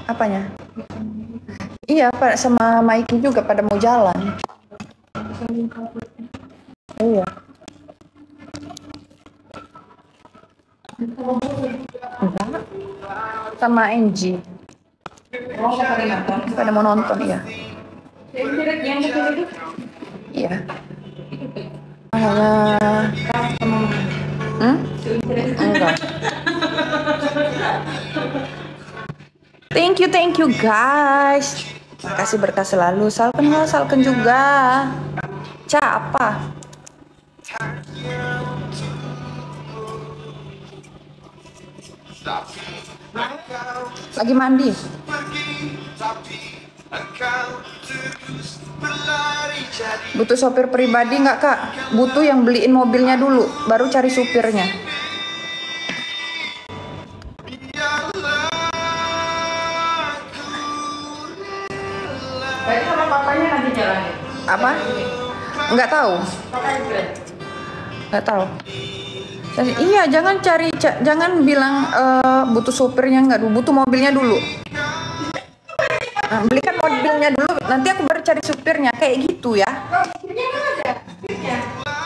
Apanya? Iya, Pak, sama Mikey juga pada mau jalan. Iya. Enggak. Sama Angie. Pada mau nonton, iya. Iya. Enggak. Thank you guys. Makasih berkah selalu. Salken juga. Ca apa? Lagi mandi. Butuh sopir pribadi nggak Kak? Butuh yang beliin mobilnya dulu, baru cari supirnya. Berarti sama papanya nanti jalanin. Apa? Nggak tahu. Nggak tahu. Iya, jangan bilang butuh sopirnya nggak dulu, butuh mobilnya dulu. Nah, belikan mobilnya dulu, nanti aku baru cari supirnya, kayak gitu ya. Supirnya kan ada, supirnya.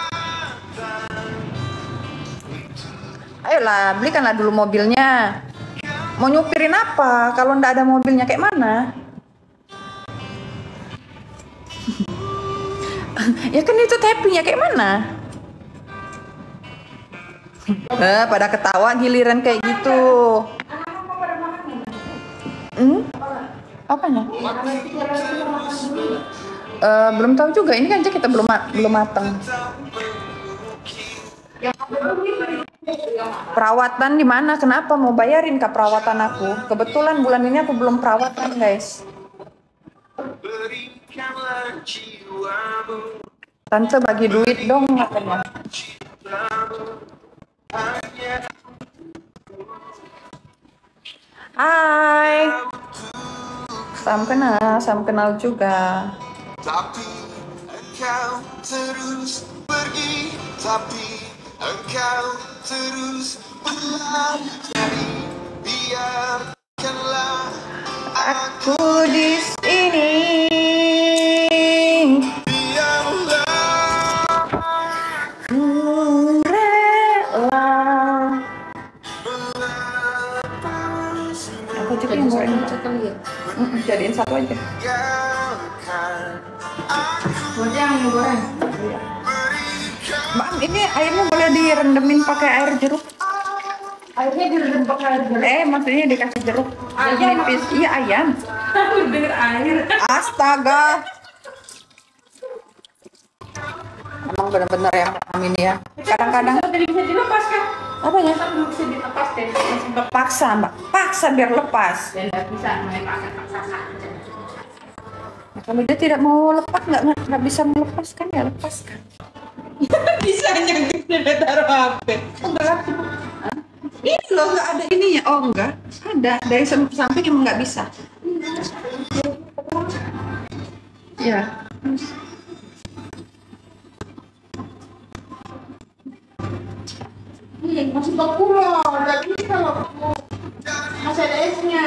Ayolah, belikanlah dulu mobilnya. Mau nyupirin apa? Kalau ndak ada mobilnya kayak mana? Ya kan itu tappingnya kayak mana? Pada ketawa giliran kayak gitu. Apanya? Belum tahu juga. Ini kan kita belum matang. Perawatan di mana? Kenapa mau bayarin Kak perawatan aku? Kebetulan bulan ini aku belum perawatan, guys. Tante bagi duit dong katanya. Hai. Salam kenal juga. Tapi engkau terus pergi, tapi engkau terus berlari, biarkanlah aku di sini. Jadiin satu aja. Buat yang goreng. Mbak, ini airnya boleh direndemin pakai air jeruk. Airnya direndam pakai air jeruk. Maksudnya dikasih jeruk. Ayam. Nipis. Iya, ayam. Aku denger air. Astaga. Emang benar-benar ya ini ya. Kadang-kadang. Tadi bisa dilepas kan? Apanya? Kan belum bisa dilepas deh. Masih Paksa, Mbak. Paksa biar lepas. dan nggak bisa main paksa. Kalau dia tidak mau lepas, nggak bisa melepaskan ya lepaskan. Bisa nyangkut dia taruh HP. Enggak. Ini loh nggak ada ininya. Oh enggak, ada dari samping emang nggak bisa. Ya. Masih baku loh, nggak bisa loh. Masih ada esnya.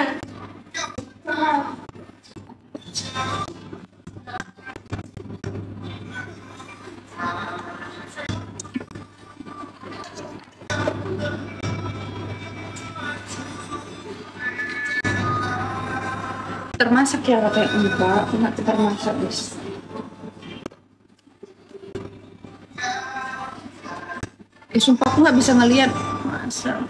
Termasak ya katanya enggak termasak guys. Sumpah aku nggak bisa ngelihat masa.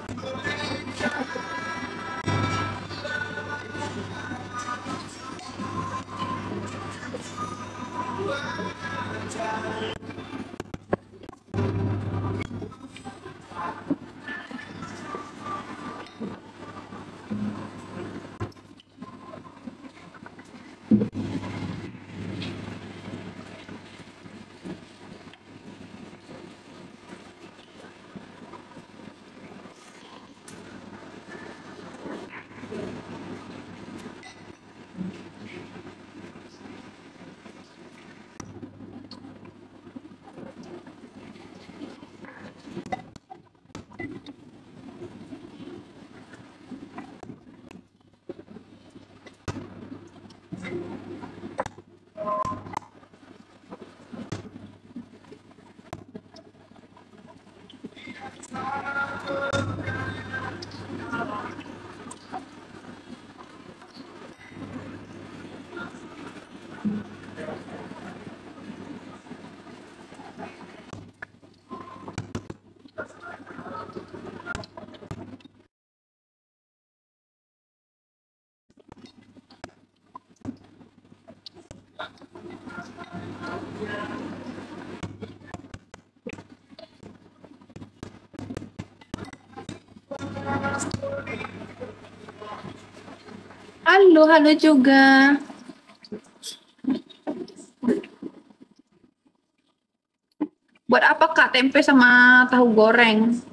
Halo, halo juga. Buat apa Kak tempe sama tahu goreng?